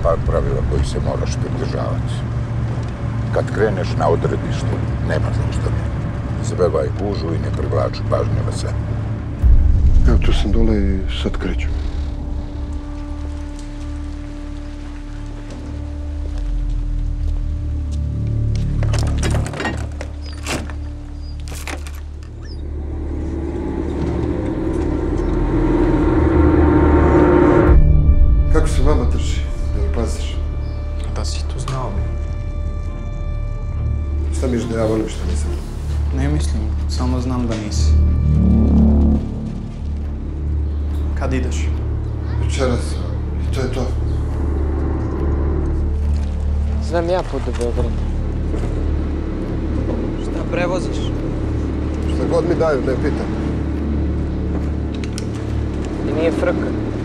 par pravila koji se moraš pridržavati. Kad kreneš na odredište, nema zaustavljanja. Izbevaj gužvu i ne privlači pažnju na sebe. Evo, tu sam dole i sad kreću. Kako se vama drži? Jel paziš? Da si to znao bi. Šta misliš da ja volim što nisam? Ne mislim, samo znam da nisi. Kad ideš? Večeras. I to je to. Znam ja put do Beograda. Šta prevoziš? Šta god mi daju, ne pitam. I nije frka.